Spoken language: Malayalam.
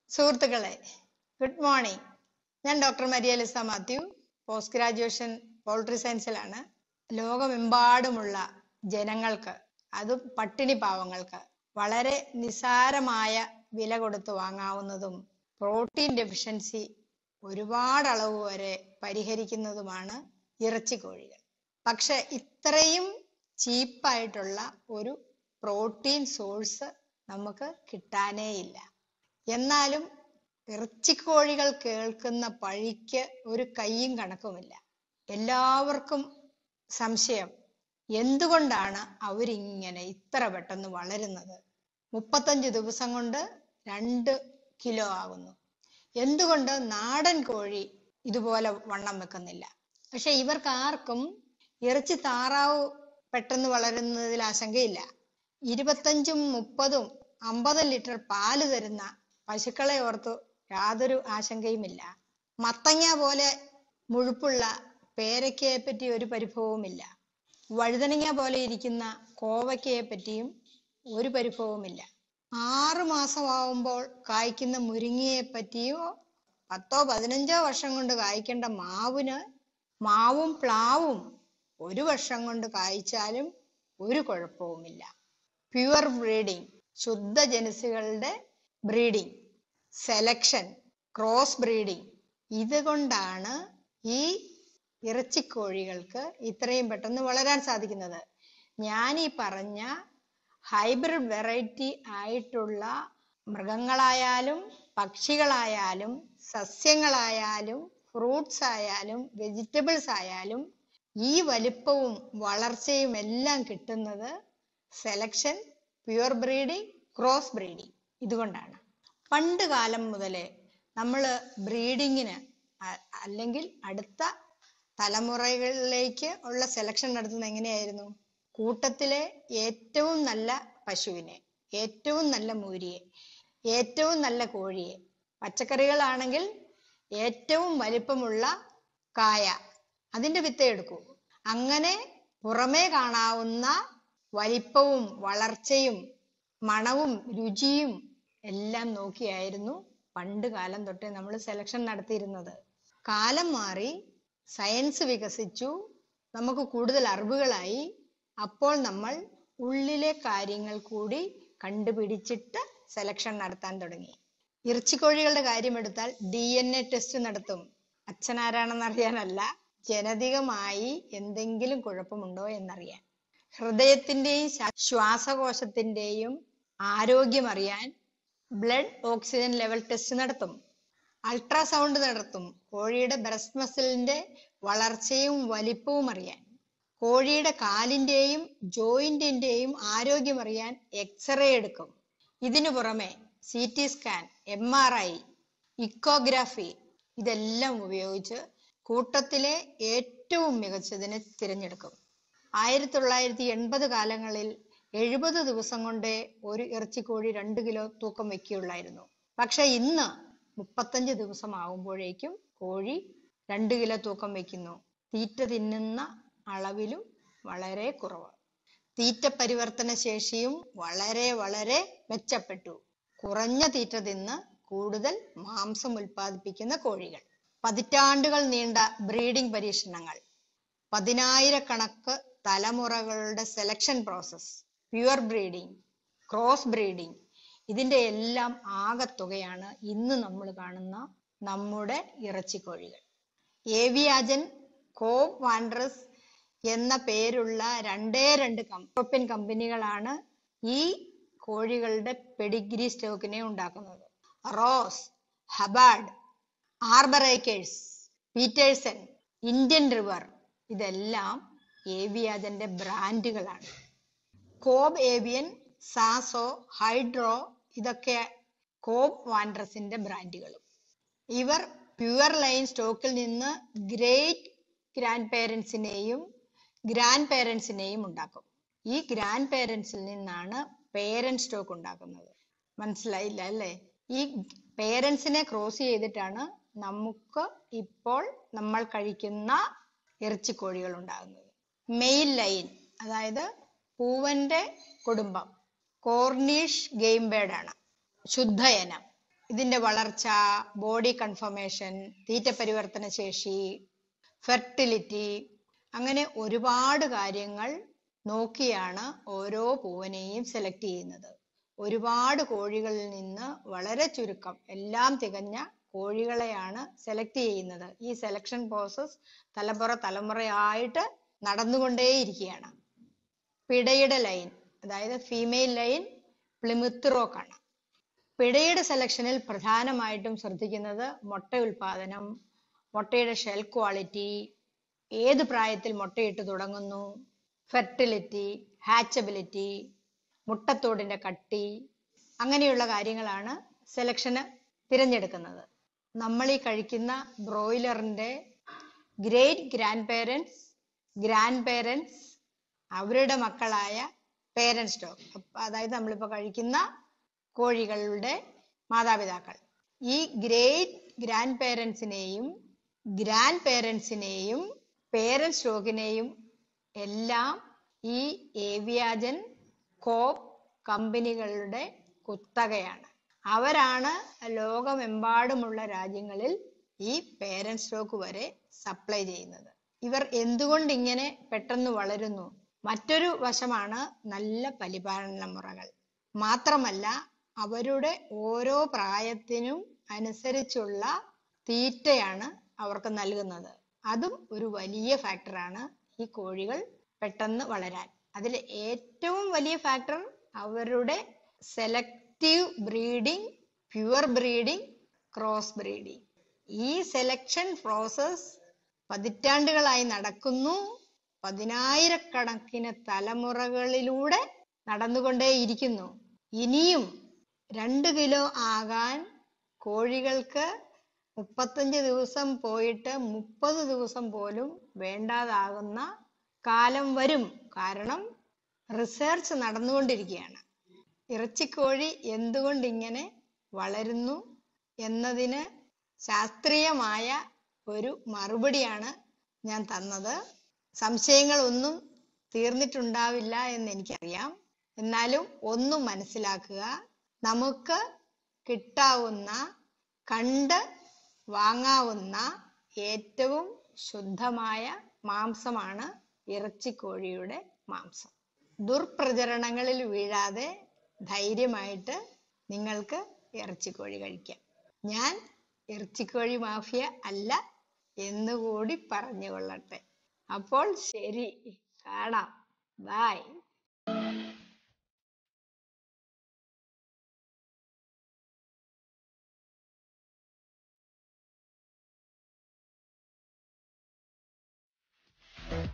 സുഹൃത്തുക്കളെ, ഗുഡ് മോർണിംഗ്. ഞാൻ doctor Maria Lisa Mathew, post graduation poultry സയൻസിലാണ്. ലോകമെമ്പാടുമുള്ള ജനങ്ങൾക്ക്, അതും പട്ടിണി പാവങ്ങൾക്ക് വളരെ നിസാരമായ വില കൊടുത്ത് വാങ്ങാവുന്നതും പ്രോട്ടീൻ ഡെഫിഷ്യൻസി ഒരുപാട് അളവ് വരെ പരിഹരിക്കുന്നതുമാണ് ഇറച്ചിക്കോഴികൾ. പക്ഷെ ഇത്രയും ചീപ്പായിട്ടുള്ള ഒരു പ്രോട്ടീൻ സോഴ്സ് നമുക്ക് കിട്ടാനേയില്ല. എന്നാലും ഇറച്ചിക്കോഴികൾ കേൾക്കുന്ന പഴിക്ക് ഒരു കയ്യും കണക്കുമില്ല. എല്ലാവർക്കും സംശയം, എന്തുകൊണ്ടാണ് അവരിങ്ങനെ ഇത്ര പെട്ടെന്ന് വളരുന്നത്? 35 ദിവസം കൊണ്ട് 2 കിലോ ആകുന്നു. എന്തുകൊണ്ട് നാടൻ കോഴി ഇതുപോലെ വണ്ണം വെക്കുന്നില്ല? പക്ഷെ ഇവർക്ക് ആർക്കും ഇറച്ചി താറാവ് പെട്ടെന്ന് വളരുന്നതിൽ ആശങ്കയില്ല. 25, 30, 50 ലിറ്റർ പാല് തരുന്ന പശുക്കളെ ഓർത്ത് യാതൊരു ആശങ്കയുമില്ല. മത്തങ്ങ പോലെ മുഴുപ്പുള്ള പേരയ്ക്കയെ പറ്റി ഒരു പരിഭവവുമില്ല. വഴുതനങ്ങ പോലെ ഇരിക്കുന്ന കോവയ്ക്കയെ പറ്റിയും ഒരു പരിഭവവുമില്ല. 6 മാസമാവുമ്പോൾ കായ്ക്കുന്ന മുരിങ്ങയെ പറ്റിയോ 10-15 വർഷം കൊണ്ട് കായ്ക്കേണ്ട മാവും പ്ലാവും 1 വർഷം കൊണ്ട് കായ്ച്ചാലും ഒരു കുഴപ്പവുമില്ല. പ്യുവർ ബ്രീഡിംഗ്, ശുദ്ധ ജനുസുകളുടെ ബ്രീഡിംഗ്, സെലക്ഷൻ, ക്രോസ് ബ്രീഡിംഗ്, ഇതുകൊണ്ടാണ് ഈ ഇറച്ചിക്കോഴികൾക്ക് ഇത്രയും പെട്ടെന്ന് വളരാൻ സാധിക്കുന്നത്. ഞാൻ ഈ പറഞ്ഞ ഹൈബ്രിഡ് വെറൈറ്റി ആയിട്ടുള്ള മൃഗങ്ങളായാലും പക്ഷികളായാലും സസ്യങ്ങളായാലും ഫ്രൂട്ട്സ് ആയാലും വെജിറ്റബിൾസ് ആയാലും ഈ വലിപ്പവും വളർച്ചയും എല്ലാം കിട്ടുന്നത് selection, pure breeding, cross breeding ഇതുകൊണ്ടാണ്. പണ്ട് കാലം മുതലേ നമ്മൾ ബ്രീഡിങ്ങിന് അല്ലെങ്കിൽ അടുത്ത തലമുറകളിലേക്ക് ഉള്ള സെലക്ഷൻ നടത്തുന്നത് എങ്ങനെയായിരുന്നു? കൂട്ടത്തിലെ ഏറ്റവും നല്ല പശുവിനെ, ഏറ്റവും നല്ല മൂരിയെ, ഏറ്റവും നല്ല കോഴിയെ, പച്ചക്കറികളാണെങ്കിൽ ഏറ്റവും വലിപ്പമുള്ള കായ, അതിന്റെ വിത്ത് എടുക്കൂ. അങ്ങനെ പുറമേ കാണാവുന്ന വലിപ്പവും വളർച്ചയും മണവും രുചിയും എല്ലാം നോക്കിയായിരുന്നു പണ്ട് കാലം തൊട്ടേ നമ്മൾ സെലക്ഷൻ നടത്തിയിരുന്നത്. കാലം മാറി, സയൻസ് വികസിച്ചു, നമുക്ക് കൂടുതൽ അറിവുകളായി. അപ്പോൾ നമ്മൾ ഉള്ളിലെ കാര്യങ്ങൾ കൂടി കണ്ടുപിടിച്ചിട്ട് സെലക്ഷൻ നടത്താൻ തുടങ്ങി. ഇറച്ചിക്കോഴികളുടെ കാര്യമെടുത്താൽ DNA ടെസ്റ്റ് നടത്തും. അച്ഛനാരാണെന്ന് അറിയാനല്ല, ജനതികമായി എന്തെങ്കിലും കുഴപ്പമുണ്ടോ എന്നറിയാൻ. ഹൃദയത്തിന്റെയും ശ്വാസകോശത്തിന്റെയും ആരോഗ്യം അറിയാൻ ബ്ലഡ് ഓക്സിജൻ ലെവൽ ടെസ്റ്റ് നടത്തും. അൾട്രാസൗണ്ട് നടത്തും. കോഴിയുടെ ബ്രസ്റ്റ് മസിലിന്റെ വളർച്ചയും വലിപ്പവും അറിയാൻ. കോഴിയുടെ കാലിന്റെയും ജോയിന്റിന്റെയും ആരോഗ്യം അറിയാൻ എക്സ്റേ എടുക്കും. ഇതിനു പുറമെ CT സ്കാൻ, MRI, ഇക്കോഗ്രാഫി ഇതെല്ലാം ഉപയോഗിച്ച് കൂട്ടത്തിലെ ഏറ്റവും മികച്ചതിനെ തിരഞ്ഞെടുക്കും. 1980 കാലങ്ങളിൽ 70 ദിവസം കൊണ്ടേ ഒരു ഇറച്ചിക്കോഴി 2 കിലോ തൂക്കം വെക്കുകയുള്ളായിരുന്നു. പക്ഷെ ഇന്ന് 35 ദിവസം ആകുമ്പോഴേക്കും കോഴി 2 കിലോ തൂക്കം വെക്കുന്നു. തീറ്റ തിന്നുന്ന അളവിലും വളരെ കുറവ്. തീറ്റ പരിവർത്തന ശേഷിയും വളരെ വളരെ മെച്ചപ്പെട്ടു. കുറഞ്ഞ തീറ്റ തിന്ന് കൂടുതൽ മാംസം ഉൽപ്പാദിപ്പിക്കുന്ന കോഴികൾ. പതിറ്റാണ്ടുകൾ നീണ്ട ബ്രീഡിംഗ് പരീക്ഷണങ്ങൾ, 10,000 തലമുറകളുടെ selection process, pure breeding, cross breeding, ഇതിന്റെ എല്ലാം ആകത്തുകയാണ് ഇന്ന് നമ്മൾ കാണുന്ന നമ്മുടെ ഇറച്ചിക്കോഴികൾ. ഏവിയാജൻ, കോബ് വാൻഡ്രസ് എന്ന പേരുള്ള 2 യൂറോപ്യൻ കമ്പനികളാണ് ഈ കോഴികളുടെ പെഡിഗ്രി സ്റ്റോക്കിനെ ഉണ്ടാക്കുന്നത്. Ross, Hubbard, Arbor Acres, Peterson, Indian River ഇതെല്ലാം ഏവിയാജന്റെ ബ്രാൻഡുകളാണ്. കോബ് ഏവിയൻ, സാസോ, ഹൈഡ്രോ ഇതൊക്കെ കോബ് വാൻഡ്രസിന്റെ ബ്രാൻഡുകളും. ഇവർ പ്യുവർ ലൈൻ സ്റ്റോക്കിൽ നിന്ന് ഗ്രേറ്റ് ഗ്രാൻഡ് പേരൻസിനെയും ഉണ്ടാക്കും. ഈ ഗ്രാൻഡ് പേരൻസിൽ നിന്നാണ് പേരന്റ് സ്റ്റോക്ക് ഉണ്ടാക്കുന്നത്. മനസ്സിലായില്ല അല്ലേ? ഈ പേരൻസിനെ ക്രോസ് ചെയ്തിട്ടാണ് നമുക്ക് ഇപ്പോൾ നമ്മൾ കഴിക്കുന്ന ഇറച്ചിക്കോഴികൾ ഉണ്ടാകുന്നത്. മെയിൽ ലൈൻ, അതായത് പൂവന്റെ കുടുംബം, കോർണിഷ് ഗെയിം ബേർഡ് ആണ്. ശുദ്ധ ഇനം. ഇതിന്റെ വളർച്ച, ബോഡി കൺഫർമേഷൻ, തീറ്റ പരിവർത്തന ശേഷി, ഫെർട്ടിലിറ്റി, അങ്ങനെ ഒരുപാട് കാര്യങ്ങൾ നോക്കിയാണ് ഓരോ പൂവനെയും സെലക്ട് ചെയ്യുന്നത്. ഒരുപാട് കോഴികളിൽ നിന്ന് വളരെ ചുരുക്കം, എല്ലാം തികഞ്ഞ കോഴികളെയാണ് സെലക്ട് ചെയ്യുന്നത്. ഈ സെലക്ഷൻ പ്രോസസ് തലമുറയായിട്ട് നടന്നുകൊണ്ടേയിരിക്കുകയാണ്. പിടയുടെ ലൈൻ, അതായത് ഫീമെയിൽ ലൈൻ പ്ലിമുത്ത് റോക്ക് ആണ്. പിടയുടെ സെലക്ഷനിൽ പ്രധാനമായിട്ടും ശ്രദ്ധിക്കുന്നത് മുട്ട ഉൽപാദനം, മുട്ടയുടെ ഷെൽ ക്വാളിറ്റി, ഏത് പ്രായത്തിൽ മുട്ടയിട്ട് തുടങ്ങുന്നു, ഫെർട്ടിലിറ്റി, ഹാച്ചബിലിറ്റി, മുട്ടത്തോടിന്റെ കട്ടി, അങ്ങനെയുള്ള കാര്യങ്ങളാണ് സെലക്ഷന് തിരഞ്ഞെടുക്കുന്നത്. നമ്മൾ ഈ കഴിക്കുന്ന ബ്രോയിലറിന്റെ ഗ്രേറ്റ് ഗ്രാൻഡ് പേരൻസ്, അവരുടെ മക്കളായ പേരന്റ് സ്റ്റോക്ക്, അതായത് നമ്മളിപ്പോ കഴിക്കുന്ന കോഴികളുടെ മാതാപിതാക്കൾ. ഈ ഗ്രേറ്റ് ഗ്രാൻഡ് പേരൻസിനെയും പേരന്റ് സ്റ്റോക്കിനെയും എല്ലാം ഈ ഏവിയാജൻ കോപ്പ് കമ്പനികളുടെ കുത്തകയാണ്. അവരാണ് ലോകമെമ്പാടുമുള്ള രാജ്യങ്ങളിൽ ഈ പേരന്റ് സ്റ്റോക്ക് വരെ സപ്ലൈ ചെയ്യുന്നത്. ഇവർ എന്തുകൊണ്ട് ഇങ്ങനെ പെട്ടെന്ന് വളരുന്നു? മറ്റൊരു വശമാണ് നല്ല പരിപാലന മുറകൾ. മാത്രമല്ല അവരുടെ ഓരോ പ്രായത്തിനും അനുസരിച്ചുള്ള തീറ്റയാണ് അവർക്ക് നൽകുന്നത്. അതും ഒരു വലിയ ഫാക്ടറാണ് ഈ കോഴികൾ പെട്ടെന്ന് വളരാൻ. അതിൽ ഏറ്റവും വലിയ ഫാക്ടർ അവരുടെ selective breeding, pure breeding, cross breeding. ഈ സെലക്ഷൻ പ്രോസസ് പതിറ്റാണ്ടുകളായി നടക്കുന്നു. 10,000-കണക്കിന് തലമുറകളിലൂടെ നടന്നുകൊണ്ടേയിരിക്കുന്നു. ഇനിയും 2 കിലോ ആകാൻ കോഴികൾക്ക് 35 ദിവസം പോയിട്ട് 30 ദിവസം പോലും വേണ്ടാതാകുന്ന കാലം വരും. കാരണം റിസർച്ച് നടന്നുകൊണ്ടിരിക്കുകയാണ്. ഇറച്ചിക്കോഴി എന്തുകൊണ്ട് ഇങ്ങനെ വളരുന്നു എന്നതിന് ശാസ്ത്രീയമായ ഒരു മറുപടിയാണ് ഞാൻ തന്നത്. സംശയങ്ങളൊന്നും തീർന്നിട്ടുണ്ടാവില്ല എന്ന് എനിക്കറിയാം. എന്നാലും ഒന്നും മനസ്സിലാക്കുക, നമുക്ക് കിട്ടാവുന്ന, കണ്ട് വാങ്ങാവുന്ന ഏറ്റവും ശുദ്ധമായ മാംസമാണ് ഇറച്ചിക്കോഴിയുടെ മാംസം. ദുർപ്രചരണങ്ങളിൽ വീഴാതെ ധൈര്യമായിട്ട് നിങ്ങൾക്ക് ഇറച്ചിക്കോഴി കഴിക്കാം. ഞാൻ ഇറച്ചിക്കോഴി മാഫിയ അല്ല എന്നുകൂടി പറഞ്ഞുകൊള്ളട്ടെ. അപ്പോൾ ശരി, കാണാം. ബൈ.